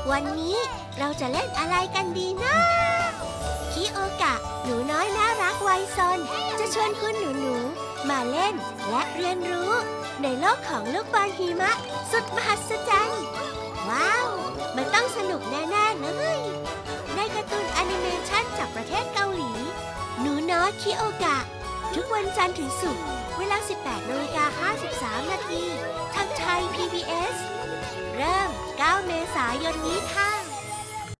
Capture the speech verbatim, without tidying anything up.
วันนี้เราจะเล่นอะไรกันดีนะคิโอกะหนูน้อยน่ารักวัยซนจะชวนคุณหนูๆมาเล่นและเรียนรู้ในโลกของลูกบอลหิมะสุดมหัศจรรย์ว้าวมันต้องสนุกแน่ๆเลยในการ์ตูนแอนิเมชันจากประเทศเกาหลีหนูน้อยคิโอกะทุกวันจันทร์ถึงศุกร์เวลา สิบแปดนาฬิกาห้าสิบสาม นาทีทางไทย พี บี เอส เริ่ม เก้า เมษายนนี้ค่ะ